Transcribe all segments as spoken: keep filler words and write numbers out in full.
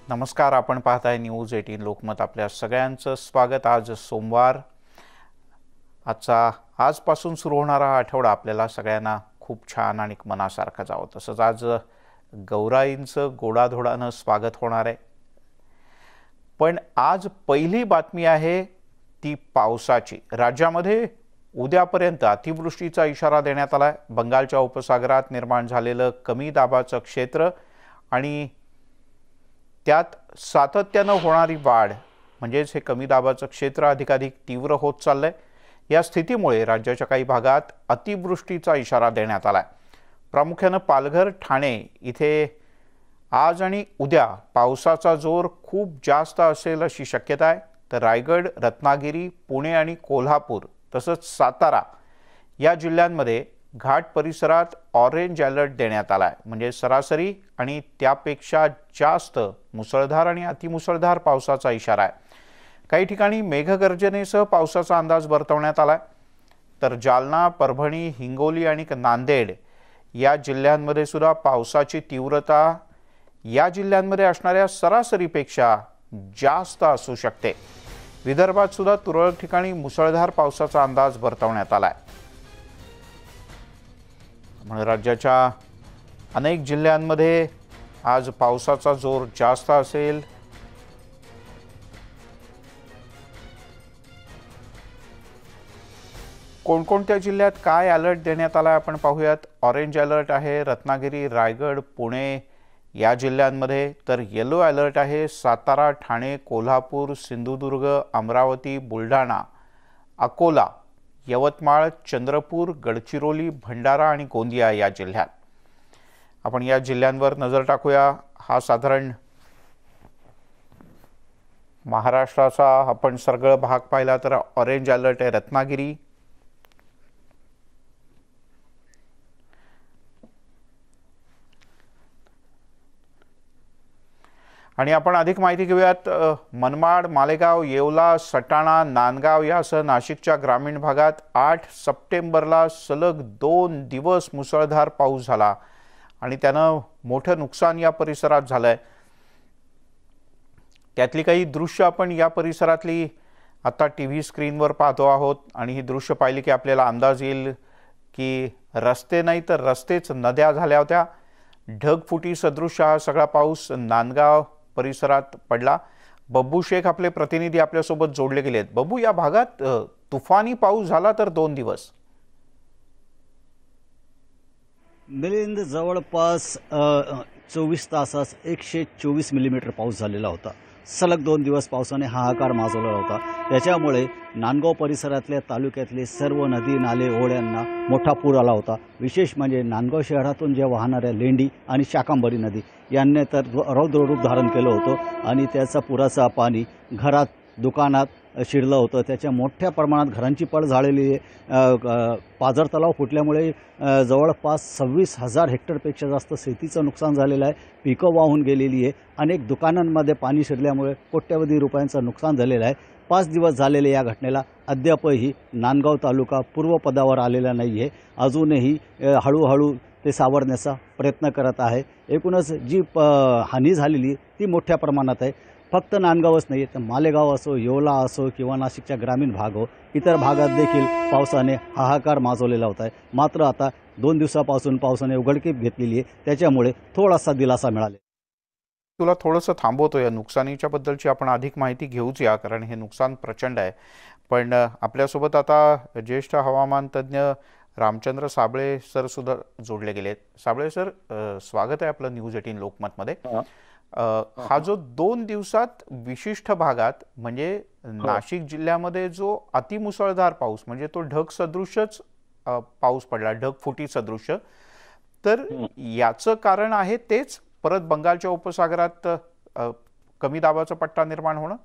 नमस्कार, आपण पाहताय न्यूज अठरा लोकमत. आपल्या सगळ्यांचं स्वागत. आज सोमवार. आजचा आजपासून सुरू होणारा आठवडा आपल्याला सगळ्यांना खूप छान आणि मनासारखा जावं. तसंच आज गौराईंचं गोडाधोडानं स्वागत होणार आहे. पण आज पहिली बातमी आहे ती पावसाची. राज्यामध्ये उद्यापर्यंत अतिवृष्टीचा इशारा देण्यात आला आहे. बंगालच्या उपसागरात निर्माण झालेलं कमी दाबाचं क्षेत्र आणि त्यात सातत्यानं होणारी वाढ म्हणजेच हे कमी दाबाचं क्षेत्र अधिकाधिक तीव्र होत चाललंय. या स्थितीमुळे राज्याच्या काही भागात अतिवृष्टीचा इशारा देण्यात आलाय. प्रामुख्यानं पालघर, ठाणे इथे आज आणि उद्या पावसाचा जोर खूप जास्त असेल अशी शक्यता आहे. तर रायगड, रत्नागिरी, पुणे आणि कोल्हापूर तसंच सातारा या जिल्ह्यांमध्ये घाट परिसरात ऑरेंज अलर्ट देण्यात आला आहे. म्हणजे सरासरी आणि त्यापेक्षा जास्त मुसळधार आणि अतिमुसळधार पावसाचा इशारा आहे. काही ठिकाणी मेघगर्जनेसह पावसाचा अंदाज वर्तवण्यात आला आहे. तर जालना, परभणी, हिंगोली आणि नांदेड या जिल्ह्यांमध्ये सुद्धा पावसाची तीव्रता या जिल्ह्यांमध्ये असणाऱ्या सरासरीपेक्षा जास्त असू शकते. विदर्भात सुद्धा तुरळक ठिकाणी मुसळधार पावसाचा अंदाज वर्तवण्यात आला आहे. म्हणजे राज्याच्या अनेक जिल्ह्यांमध्ये आज पावसाचा जोर जास्त असेल. कोणकोणत्या जिल्ह्यात काय अलर्ट देण्यात आला आपण पाहूयात. ऑरेंज अलर्ट आहे रत्नागिरी, रायगड, पुणे या जिल्ह्यांमध्ये. तर येलो अलर्ट आहे सातारा, ठाणे, कोल्हापूर, सिंधुदुर्ग, अमरावती, बुलढाणा, अकोला, यवतमाळ, चंद्रपूर, गडचिरोली, भंडारा आणि गोंदिया या जिल्ह्यात. आपण या जिल्ह्यांवर नजर टाकूया. हा साधारण महाराष्ट्राचा आपण सगळा भाग पाहिला तर ऑरेंज अलर्ट आहे रत्नागिरी, आणि आपण अधिक माहिती घेऊयात. मनमाड, मालेगाव, येवला, सटाणा, नांदगाव यासह नाशिकच्या ग्रामीण भागात आठ सप्टेंबरला सलग दोन दिवस मुसळधार पाऊस झाला आणि त्यानं मोठं नुकसान या परिसरात झालंय. त्यातली काही दृश्य आपण या परिसरातली आता टी व्ही स्क्रीनवर पाहतो आहोत आणि ही दृश्य पाहिली की आपल्याला अंदाज येईल की रस्ते नाही तर रस्तेच नद्या झाल्या होत्या. ढगफुटी सदृश हा सगळा पाऊस नांदगाव परिसरात पडला. बब्बू शेख आपले प्रतिनिधी आपल्यासोबत जोडले गेले आहेत. बब्बू, या भागात तुफानी पाऊस झाला तर दोन दिवस. मिलिंद, जवळपास चोवीस तासात एकशे चोवीस मिलीमीटर पाऊस झालेला होता. सलग दोन दिवस पावसाने हाहाकार माजवला होता. त्याच्यामुळे नांदगाव परिसरातल्या तालुक्यातले सर्व नदी, नाले, ओढ्यांना मोठा पूर आला होता. विशेष म्हणजे नांदगाव शहरातून ज्या वाहणाऱ्या लेंडी आणि शाकांबरी नदी यांनी तर रौद्ररूप धारण केलं होतं आणि त्याचा पुराचा पाणी घरात, दुकानात शिरलं होतं. त्याच्या मोठ्या प्रमाणात घरांची पड झालेली आहे. पाझर तलाव फुटल्यामुळे जवळपास सव्वीस हजार हेक्टरपेक्षा जास्त शेतीचं नुकसान झालेलं आहे. पिकं वाहून गेलेली आहे. अनेक दुकानांमध्ये पाणी शिरल्यामुळे कोट्यवधी रुपयांचं नुकसान झालेलं आहे. पाच दिवस झालेले या घटनेला अद्यापही नांदगाव तालुका पूर्वपदावर आलेला नाही आहे. अजूनही हळूहळू ते सावरण्याचा प्रयत्न करत आहे. एकूणच जी प हानी झालेली ती मोठ्या प्रमाणात आहे. फक्त नांदगावच नाही तर मालेगाव असो, येवला असो किंवा नाशिकच्या ग्रामीण भाग हो, इतर भागात देखील पावसाने हाहाकार माजवलेला होता आहे. मात्र आता दोन दिवसापासून पावसाने उघडकीप घेतलेली आहे. त्याच्यामुळे थोडासा दिलासा मिळाला. तुला थोडंसं थांबवतो. या नुकसानीच्या बद्दलची आपण अधिक माहिती घेऊच या, कारण हे नुकसान प्रचंड आहे. पण आपल्यासोबत आता ज्येष्ठ हवामान तज्ज्ञ रामचंद्र साबळे सर सुद्धा जोडले गेले आहेत. साबळे सर, स्वागत आहे आपलं न्यूज अठरा लोकमतमध्ये. हा जो दोन दिवसात विशिष्ट भागात म्हणजे नाशिक जिल्ह्यामध्ये जो अतिमुसळधार पाऊस म्हणजे तो ढग सदृशच पाऊस पडला, ढगफुटी सदृश, तर याचं कारण आहे तेच परत बंगालच्या उपसागरात कमी दाबाचा पट्टा निर्माण होणं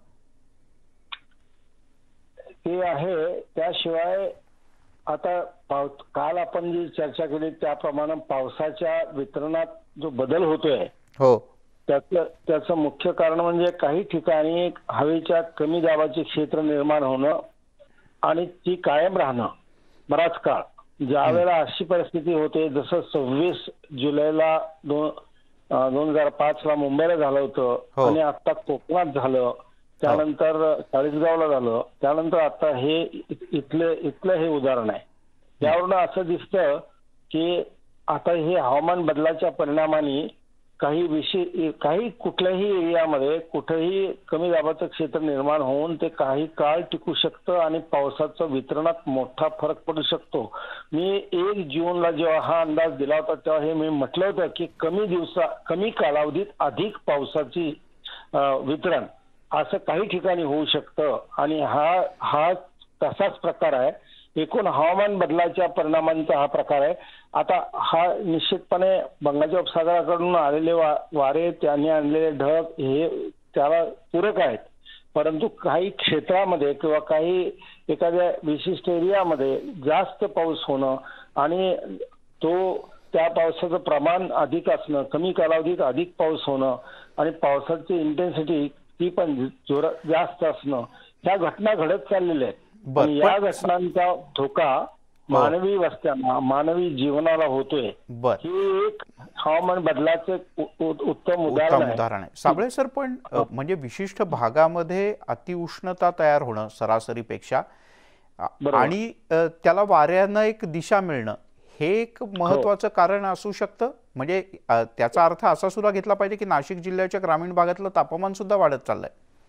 हे आहे. त्याशिवाय आता काल आपण जी चर्चा केली त्याप्रमाणे पावसाच्या वितरणात जो बदल होतोय हो त्याचं त्याचं मुख्य कारण म्हणजे काही ठिकाणी हवेच्या कमी दाबाचे क्षेत्र निर्माण होणं आणि ती कायम राहणं बराच काळ. ज्या वेळेला अशी परिस्थिती होते जसं सव्वीस जुलैला दोन दोन हजार पाच ला मुंबईला झालं होतं हो. आणि आता कोकणात झालं, त्यानंतर चाळीसगावला झालं, त्यानंतर आता हे इथले इथलं हे उदाहरण आहे. त्यावरून असं दिसतं की आता हे हवामान बदलाच्या परिणामाने काही विषय काही कुठल्याही एरियामध्ये कुठेही कमी दाबाचं क्षेत्र निर्माण होऊन ते काही काळ टिकू शकतं आणि पावसाचं वितरणात मोठा फरक पडू शकतो. मी एक जूनला जेव्हा हा अंदाज दिला होता तेव्हा हे मी म्हटलं होतं की कमी दिवसा कमी कालावधीत अधिक पावसाची वितरण असं काही ठिकाणी होऊ शकतं आणि हा हा तसाच प्रकार आहे. एकूण हवामान बदलाच्या परिणामांचा हा प्रकार आहे. आता हा निश्चितपणे बंगालच्या उपसागराकडून आलेले वा वारे त्यांनी आणलेले ढग हे त्याला पूरक आहेत, परंतु काही क्षेत्रामध्ये किंवा काही एखाद्या विशिष्ट एरियामध्ये जास्त पाऊस होणं आणि तो त्या पावसाचं प्रमाण अधिक असणं, कमी कालावधीत अधिक पाऊस होणं आणि पावसाची इंटेन्सिटी ती पण जोरात जास्त असणं, ह्या घटना घडत चाललेल्या आहेत. आणि या घटनांचा धोका मानवी वस्त्यांना मानवी जीवनाला होतोय. हे एक हवामान बदलाचे उत्तम उदाहरण आहे. साबळे सर, पण म्हणजे विशिष्ट भागामध्ये अतिउष्णता तयार होणं सरासरीपेक्षा आणि त्याला वाऱ्यानं एक दिशा मिळणं हे एक महत्वाचं कारण असू शकतं. म्हणजे त्याचा अर्थ असा सुद्धा घेतला पाहिजे की नाशिक जिल्ह्याच्या ग्रामीण भागातलं तापमान सुद्धा वाढत चाललंय.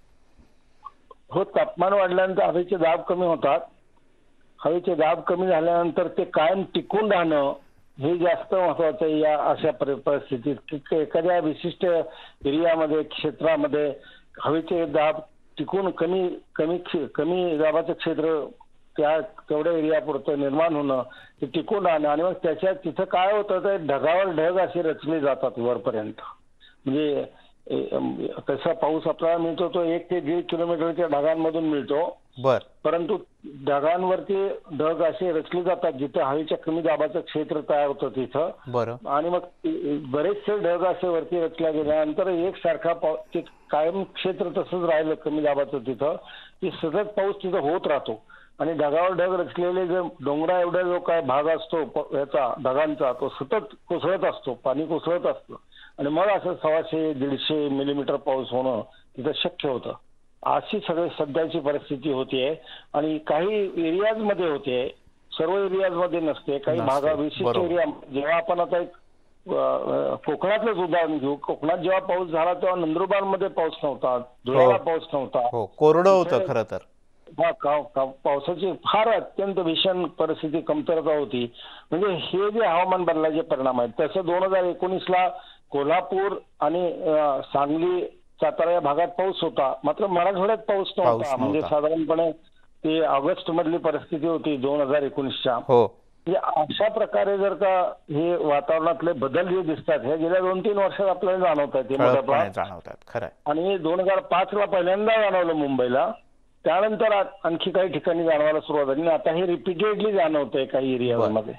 हो, तापमान वाढल्यानंतर हवेचे दाब कमी होतात. हवेचे दाब कमी झाल्यानंतर ते कायम टिकून राहणं हे जास्त महत्वाचं आहे या अशा परिस्थितीत. एखाद्या विशिष्ट एरियामध्ये क्षेत्रामध्ये हवेचे दाब टिकून कमी कमी कमी दाबाचं क्षेत्र त्या तेवढ्या एरियापुरतं निर्माण होणं, ते टिकून राहणं आणि मग त्याच्यात तिथं काय होतं ते ढगावर ढग असे रचले जातात वरपर्यंत. म्हणजे तसा पाऊस आपल्याला मिळतो तो एक ते दीड किलोमीटरच्या ढगांमधून मिळतो. बर परंतु ढगांवरती ढग असे रचले जातात जिथे हवेच्या कमी दाबाचं क्षेत्र तयार होतं तिथं. बरं. आणि मग बरेचसे ढग असे वरती रचल्या गेल्यानंतर एक सारखा पाऊस कायम क्षेत्र तसंच राहिलं कमी दाबाचं तिथं की सतत पाऊस तिथं होत राहतो. आणि ढगावर ढग रचलेले जे डोंगरा एवढा जो काय भाग असतो याचा ढगांचा तो सतत कोसळत असतो, पाणी कोसळत असतं आणि मग असं सव्वाशे दीडशे मिलीमीटर पाऊस होणं तिथं शक्य होतं. अशी सगळी सध्याची परिस्थिती होतीये आणि काही एरियाज मध्ये होते, सर्व एरियाज मध्ये नसते. काही भागा विशिष्ट एरिया जेव्हा आपण आता एक कोकणातलंच उदाहरण घेऊ, कोकणात जेव्हा पाऊस झाला तेव्हा नंदुरबार मध्ये पाऊस नव्हता, धुळ्याला पाऊस नव्हता, कोरडं होतं खरं तर. हा, पावसाची फार अत्यंत भीषण परिस्थिती कमतरता होती. म्हणजे हे जे हवामान बदलाचे परिणाम आहेत तसं दोन हजार एकोणीस ला कोल्हापूर आणि सांगली सातारा या भागात पाऊस होता, मात्र मराठवाड्यात पाऊस नव्हता. म्हणजे साधारणपणे ते ऑगस्ट मधली परिस्थिती होती दोन हजार एकोणीसच्या. म्हणजे अशा प्रकारे जर का हे वातावरणातले बदल जे दिसतात हे गेल्या दोन तीन वर्षात आपल्याला जाणवत आहेत. आणि दोन हजार पाच ला पहिल्यांदा जाणवलं मुंबईला, त्यानंतर आणखी काही ठिकाणी जाणवायला सुरुवात झाली. आता हे रिपीटेडली जाणवत आहे काही एरियामध्ये.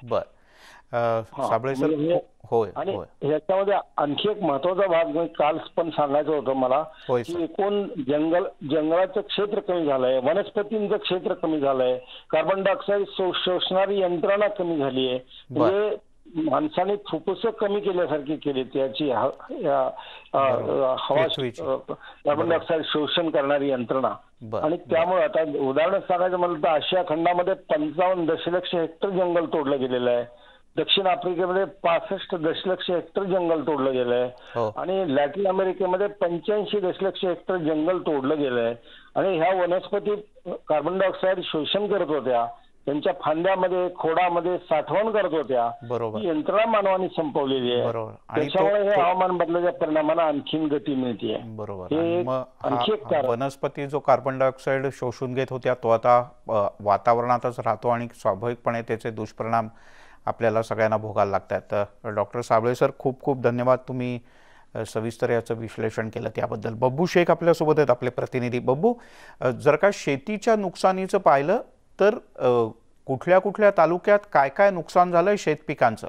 आणि ह्याच्यामध्ये आणखी एक महत्वाचा भाग काल पण सांगायचं होतं मला की एकूण जंगल जंगलाचं क्षेत्र कमी झालंय, वनस्पतींचं क्षेत्र कमी झालंय, कार्बन डायऑक्साईड शोषणारी यंत्रणा कमी झाली आहे. म्हणजे माणसाने फुफ्फुसं कमी केल्यासारखी केली त्याची हवा कार्बन डायऑक्साईड शोषण करणारी यंत्रणा. आणि त्यामुळे आता उदाहरण सांगायचं म्हणलं तर आशिया खंडामध्ये पंचावन्न दशलक्ष हेक्टर जंगल तोडलं गेलेलं आहे. दक्षिण आफ्रिकेमध्ये पासष्ट दशलक्ष हेक्टर जंगल तोडलं गेलंय आणि लॅटिन अमेरिकेमध्ये पंच्याऐंशी दशलक्ष हेक्टर जंगल तोडलं गेलंय. आणि ह्या वनस्पती कार्बन डायऑक्साईड शोषण करत होत्या, त्यांच्या फांद्यामध्ये खोडामध्ये साठवण करत होत्या. ही यंत्रणा मानवाने संपवलेली आहे. त्याच्यामुळे हे हवामान बदलाच्या परिणामाला आणखीन गती मिळते. बरोबर. वनस्पती जो कार्बन डायऑक्साईड शोषून घेत होत्या तो आता वातावरणातच राहतो आणि स्वाभाविकपणे त्याचे दुष्परिणाम आपल्याला सगळ्यांना भोगायला लागतात. तर डॉक्टर साबळे सर, खूप खूप धन्यवाद. तुम्ही सविस्तर याचं विश्लेषण केलं त्याबद्दल. बब्बू शेख आपल्यासोबत आहेत, आपले प्रतिनिधी. बब्बू, जर का शेतीच्या नुकसानीचं पाहिलं तर कुठल्या कुठल्या तालुक्यात काय काय नुकसान झालंय शेत पिकांचं?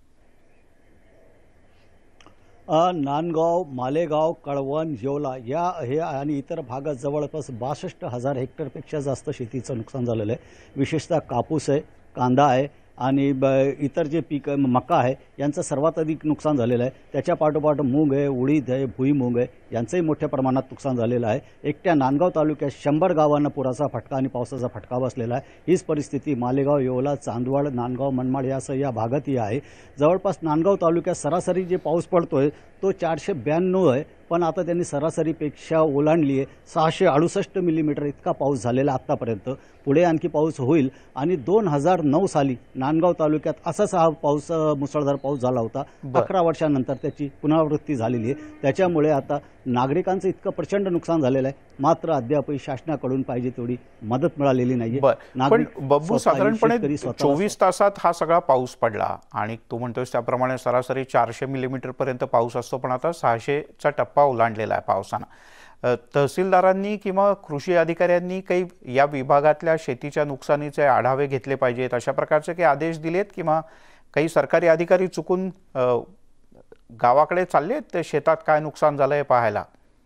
नांदगाव, मालेगाव, कळवण, येवला या हे आणि इतर भागात जवळपास बासष्ट हजार हेक्टरपेक्षा जास्त शेतीचं नुकसान झालेलं आहे. विशेषतः कापूस आहे, कांदा आहे, आणि ब इतर जे पीक मका आहे यांचं सर्वात अधिक नुकसान झालेलं आहे. त्याच्या पाठोपाठ मूग आहे, उडीद आहे, भुईमूग आहे यांचंही मोठ्या प्रमाणात नुकसान झालेलं आहे. एकट्या नांदगाव तालुक्यात शंभर गावांना पुराचा फटका आणि पावसाचा फटका बसलेला आहे. हीच परिस्थिती मालेगाव, येवला, चांदवड, नांदगाव, मनमाड यासह या भागातही आहे. जवळपास नांदगाव तालुक्यात सरासरी जे पाऊस पडतोय तो चारशे ब्याण्णव आहे, पण आता त्यांनी सरासरीपेक्षा ओलांडली आहे. सहाशे अडुसष्ट मिलीमीटर इतका पाऊस झालेला आत्तापर्यंत. पुढे आणखी पाऊस होईल आणि दोन हजार नऊ साली नांदगाव तालुक्यात असाच हा पाऊस मुसळधार पाऊस झाला होता. अकरा वर्षांनंतर त्याची पुनरावृत्ती झालेली आहे. त्याच्यामुळे आता नागरिकांचं इतकं प्रचंड नुकसान झालेलं आहे, मात्र अद्यापही शासनाकडून पाहिजे तेवढी मदत मिळालेली नाहीये. पण बब्बू, साधारणपणे चोवीस तासात हा सगळा पाऊस पडला आणि तू म्हणतोस त्याप्रमाणे सरासरी चारशे मिलीमीटर पर्यंत पाऊस असतो, पण आता सहाशेचा टप्पा ओलांडलेला आहे पावसानं. तहसीलदारांनी किंवा कृषी अधिकाऱ्यांनी काही या विभागातल्या शेतीच्या नुकसानीचे आढावे घेतले पाहिजेत अशा प्रकारचे काही आदेश दिलेत, किंवा काही सरकारी अधिकारी चुकून गावाकडे चाललेत ते शेतात काय नुकसान झालंय पाहायला?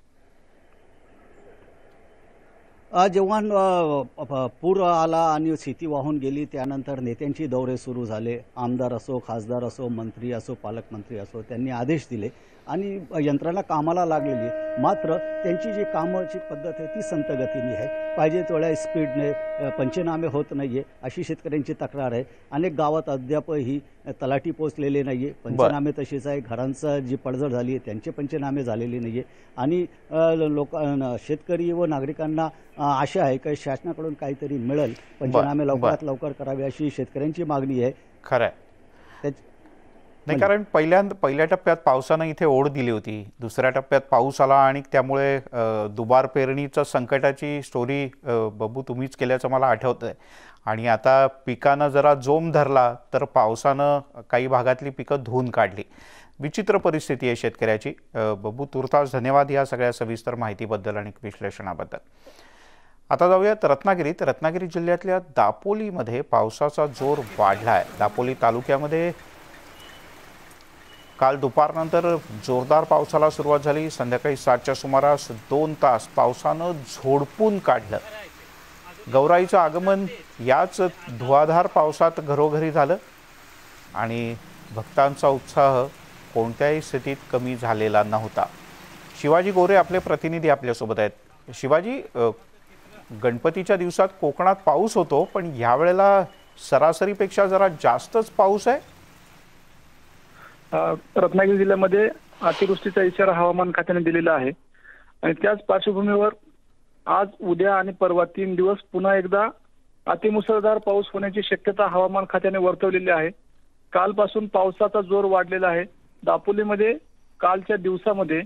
जेव्हा पूर आला आणि शेती वाहून गेली त्यानंतर नेत्यांची दौरे सुरू झाले. आमदार असो, खासदार असो, मंत्री असो, पालकमंत्री असो, त्यांनी आदेश दिले आणि यंत्रणा कामाला लागलेली आहे. मात्र त्यांची जी कामाची पद्धत आहे ती संत गतीने आहे. पाहिजे तेवढ्या स्पीडने पंचनामे होत नाही आहे अशी शेतकऱ्यांची तक्रार आहे. अनेक गावात अद्यापही तलाठी पोचलेले नाही आहे. पंचनामे तसेच आहे. घरांचं जी पडझड झाली आहे त्यांचे पंचनामे झालेले नाही आहे. आणि लोक शेतकरी व नागरिकांना आशा आहे की शासनाकडून काहीतरी मिळेल, पंचनामे लवकरात लवकर करावे अशी शेतकऱ्यांची मागणी आहे. खरं नाही, कारण पहिल्या पहिल्या टप्प्यात पावसानं इथे ओढ दिली होती. दुसऱ्या टप्प्यात पाऊस आला आणि त्यामुळे दुबार पेरणीचं संकटाची स्टोरी बब्बू तुम्हीच केल्याचं मला आठवतंय. आणि आता पिकानं जरा जोम धरला तर पावसानं काही भागातली पिकं धुवून काढली. विचित्र परिस्थिती आहे शेतकऱ्याची. बब्बू, तुर्तास धन्यवाद या सगळ्या सविस्तर माहितीबद्दल आणि विश्लेषणाबद्दल. आता जाऊयात रत्नागिरीत. रत्नागिरी जिल्ह्यातल्या दापोलीमध्ये पावसाचा जोर वाढला आहे. दापोली तालुक्यामध्ये काल दुपारनंतर जोरदार पावसाला सुरुवात झाली. संध्याकाळी सातच्या सुमारास दोन तास पावसानं झोडपून काढलं. गौराईचं आगमन याच धुवाधार पावसात घरोघरी झालं आणि भक्तांचा उत्साह कोणत्याही स्थितीत कमी झालेला नव्हता. शिवाजी गोरे आपले प्रतिनिधी आपल्यासोबत आहेत. शिवाजी, गणपतीच्या दिवसात कोकणात पाऊस होतो, पण यावेळेला सरासरीपेक्षा जरा जास्तच पाऊस आहे. रत्नागिरी जिल्ह्यामध्ये अतिवृष्टीचा इशारा हवामान खात्याने दिलेला आहे आणि त्याच पार्श्वभूमीवर आज, उद्या आणि परवा तीन दिवस पुन्हा एकदा अतिमुसळधार पाऊस होण्याची शक्यता हवामान खात्याने वर्तवलेली आहे. कालपासून पावसाचा जोर वाढलेला आहे. दापोलीमध्ये कालच्या दिवसामध्ये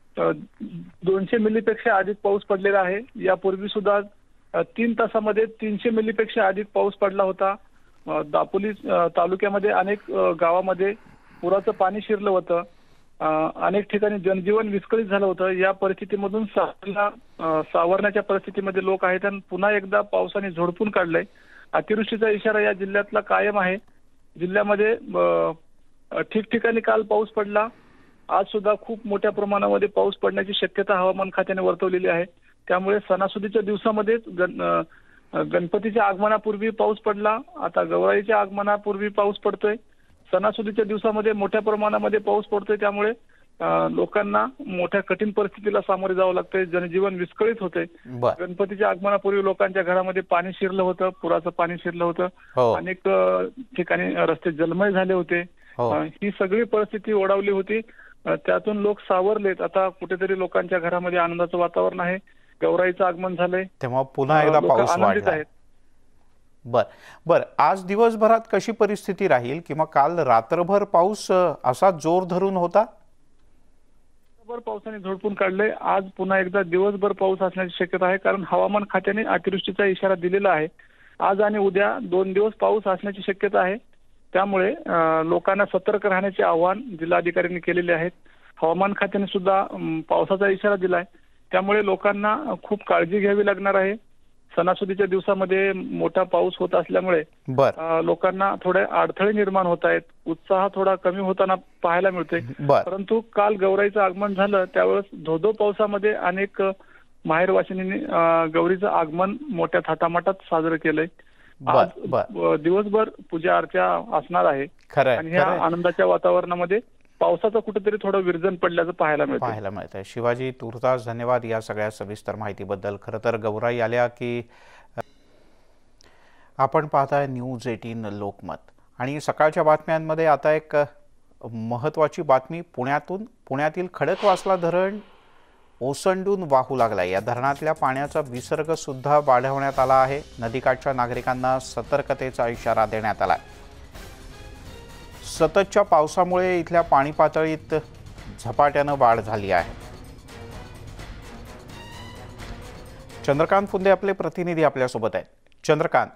दोनशे मिलीपेक्षा अधिक पाऊस पडलेला आहे. यापूर्वी सुद्धा तीन तासामध्ये तीनशे मिलीपेक्षा अधिक पाऊस पडला होता. दापोली तालुक्यामध्ये अनेक गावामध्ये पुराचं पाणी शिरलं होतं. अनेक ठिकाणी जनजीवन विस्कळीत झालं होतं. या परिस्थितीमधून सावरण्याच्या परिस्थितीमध्ये लोक आहेत आणि पुन्हा एकदा पावसाने झोडपून काढलंय. अतिवृष्टीचा इशारा या जिल्ह्यातला कायम आहे. जिल्ह्यामध्ये ठिकठिकाणी काल पाऊस पडला. आज सुद्धा खूप मोठ्या प्रमाणामध्ये पाऊस पडण्याची शक्यता हवामान खात्याने वर्तवलेली आहे. त्यामुळे सणासुदीच्या दिवसामध्येच गण गणपतीच्या आगमनापूर्वी पाऊस पडला. आता गौराईच्या आगमनापूर्वी पाऊस पडतोय. सणासुदीच्या दिवसामध्ये मोठ्या प्रमाणामध्ये पाऊस पडतोय. त्यामुळे लोकांना मोठ्या कठीण परिस्थितीला सामोरे जावं लागतंय. जनजीवन विस्कळीत होतंय. गणपतीच्या आगमनापूर्वी लोकांच्या घरामध्ये पाणी शिरलं होतं, पुराचं पाणी शिरलं होतं. अनेक ठिकाणी रस्ते जलमय झाले होते. ही सगळी परिस्थिती ओढावली होती. त्यातून लोक सावरलेत. आता कुठेतरी लोकांच्या घरामध्ये आनंदाचं वातावरण आहे. गौराईचं आगमन झालंय, तेव्हा पुन्हा एकदा पाऊस वाढला आहे. बर बर आज दिवसभरात कशी परिस्थिती राहील, किंवा काल रात्रभर पाऊस असा जोर धरून होता? दिवसभर पावसाने झोडपून काढले. आज पुन्हा एकदा दिवसभर पाऊस असण्याची शक्यता आहे, कारण हवामान खात्याने अतिवृष्टीचा इशारा दिलेला आहे. आज आणि उद्या दोन दिवस पाऊस असण्याची शक्यता आहे. त्यामुळे लोकांना सतर्क राहण्याचे आवाहन जिल्हाधिकाऱ्यांनी केलेले आहेत. हवामान खात्याने सुद्धा पावसाचा इशारा दिलाय. त्यामुळे लोकांना खूप काळजी घ्यावी लागणार आहे. सणासुदीच्या दिवसामध्ये मोठा पाऊस होत असल्यामुळे लोकांना थोडे अडथळे निर्माण होत आहेत. उत्साह थोडा कमी होताना पाहायला मिळतोय. परंतु काल गौराईचं आगमन झालं त्यावेळेस धोधो पावसामध्ये अनेक माहेरवासिनींनी गौरीचं आगमन मोठ्या थाटामाटात साजरं केलंय. बर आज बर अ, दिवसभर पूजा अर्चा असणार आहे खरंय आणि ह्या खरंय आनंदाच्या वातावरणामध्ये पावसाचं कुठेतरी थोडं विरजन पडल्याचं पाहायला मिळतं. पाहायला मिळत आहे. शिवाजी तुर्तास धन्यवाद या सगळ्या सविस्तर माहितीबद्दल. खरं तर गौराई आल्या की आपण पाहताय न्यूज एटीन लोकमत आणि सकाळच्या बातम्यांमध्ये आता एक महत्त्वाची बातमी पुण्यातून. पुण्यातील खडकवासला धरण ओसंडून वाहू लागला. या धरणातल्या पाण्याचा विसर्ग सुद्धा वाढवण्यात आला आहे. नदीकाठच्या नागरिकांना सतर्कतेचा इशारा देण्यात आला. सततच्या पावसामुळे इथल्या पाणी पातळीत झपाट्यानं वाढ झाली आहे. चंद्रकांत फुंदे आपले प्रतिनिधी आपल्यासोबत आहेत. चंद्रकांत,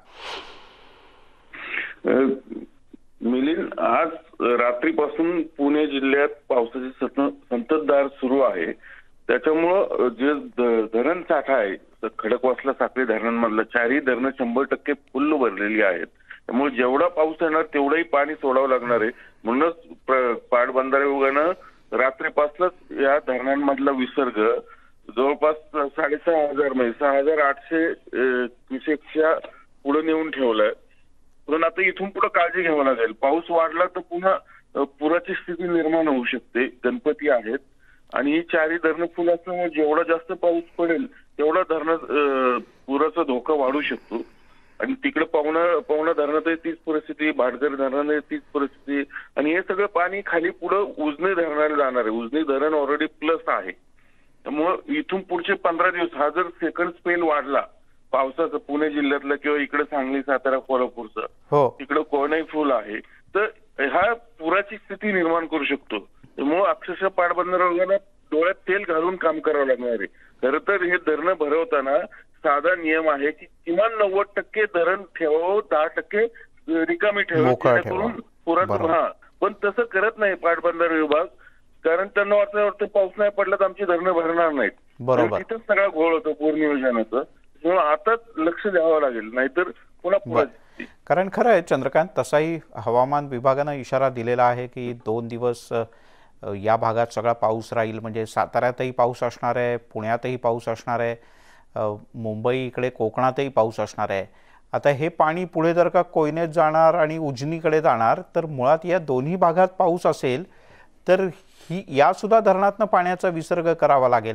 मिलिंद, आज रात्रीपासून पुणे जिल्ह्यात पावसाची संततधार सुरू आहे. त्याच्यामुळं जे धरण साठा आहे खडकवासला साखळी धरणांमधलं चारही धरणं शंभर टक्के फुल्ल भरलेली आहेत. त्यामुळे जेवढा पाऊस येणार तेवढंही पाणी सोडावं लागणार आहे. म्हणूनच पाटबंधारे विभागानं रात्रीपासूनच या धरणांमधला विसर्ग जवळपास साडेसहा हजार म्हणजे सहा हजार आठशे क्युसेकच्या पुढे नेऊन ठेवलाय. पण आता इथून पुढे काळजी घ्यावी लागेल. पाऊस वाढला तर पुन्हा पुराची स्थिती निर्माण होऊ शकते. गणपती आहेत आणि ही चारही धरणं फुल असल्यामुळे जेवढा जास्त पाऊस पडेल तेवढा धरण पुराचा धोका वाढू शकतो. आणि तिकडे पवना पवना धरणातही तीच परिस्थिती, भाटघर धरणातही तीच परिस्थिती आणि हे सगळं पाणी खाली पुढे उजनी धरणाला जाणार आहे. उजनी धरण ऑलरेडी प्लस आहे. त्यामुळे इथून पुढचे पंधरा दिवस हा जर सेकंड स्पेल वाढला पावसाचा पुणे जिल्ह्यातला किंवा इकडे सांगली, सातारा, कोल्हापूरचा, हो तिकडे कोणाही फुल आहे तर हा पुराची स्थिती निर्माण करू शकतो. त्यामुळे अक्षरशः पाटबंधारे विभागाला डोळ्यात तेल घालून काम करावं लागणार आहे. खरं तर हे धरणं भरवताना साधा नियम आहे की किमान नव्वद टक्के धरण ठेवावं, दहा टक्के रिकामी ठेवावं करून पुरात. हा पण तसं करत नाही पाटबंधारे विभाग, कारण त्यांना वाटतं वाटतं पाऊस नाही पडला तर आमची धरणं भरणार नाहीत. बरोबर, तिथंच सगळा घोळ होतो पूर नियोजनाचं. म्हणून आताच लक्ष द्यावं लागेल, नाहीतर पुन्हा पुढे. कारण खरं आहे चंद्रकांत, तसाही हवामान विभागानं इशारा दिलेला आहे की दोन दिवस या भागात सगळा पाऊस राहील. म्हणजे साताऱ्यातही पाऊस असणार आहे, पुण्यातही पाऊस असणार आहे, मुंबई इकडे कोकणातही पाऊस असणार आहे. आता हे पाणी पुढे जर का कोयनेत जाणार आणि उजनीकडे जाणार तर मुळात या दोन्ही भागात पाऊस असेल तर ही या सुद्धा धरणातनं पाण्याचा विसर्ग करावा लागेल.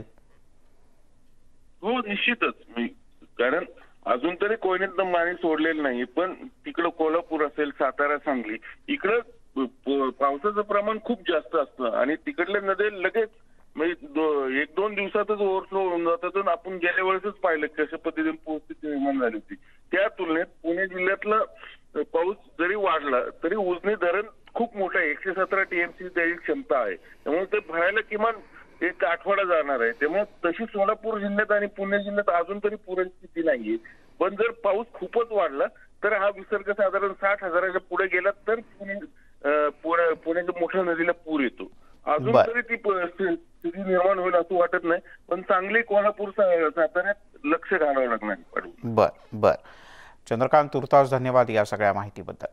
हो निश्चितच, कारण अजून तरी कोयनेतनं पाणी सोडलेलं नाही. पण तिकडं कोल्हापूर असेल, सातारा, सांगली इकडं पावसाचं प्रमाण खूप जास्त असतं आणि तिकडल्या नद्या लगेच म्हणजे एक दोन दिवसातच ओव्हरफ्लो होऊन जातात. आपण गेल्या वेळेसच पाहिलं कशा पद्धतीने परिस्थिती निर्माण झाली होती. त्या तुलनेत पुणे जिल्ह्यातला पाऊस जरी वाढला तरी उजनी धरण खूप मोठं आहे. एकशे सतरा टीएमसी त्याची क्षमता आहे. त्यामुळे ते भरायला किमान एक आठवडा जाणार आहे. त्यामुळे तशी सोलापूर जिल्ह्यात आणि पुणे जिल्ह्यात अजून तरी पूरस्थिती नाहीये. पण जर पाऊस खूपच वाढला तर हा विसर्ग साधारण साठ हजाराच्या पुढे गेला तर पुणे पुण्याच्या मोठ्या नदीला पूर येतो. अजून तरी ती स्थिती निर्माण होईल असं वाटत नाही. पण सांगली, कोल्हापूर, साताऱ्यात लक्ष घालावं लागणार. बर बर चंद्रकांत तुर्तास धन्यवाद या सगळ्या माहितीबद्दल.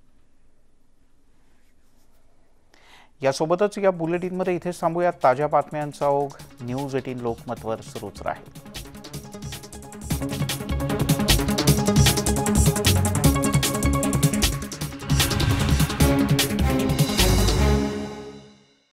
यासोबतच या बुलेटिनमध्ये इथेच थांबूया. ताज्या बातम्यांचा ओघ न्यूज एटीन लोकमतवर सुरूच राहील.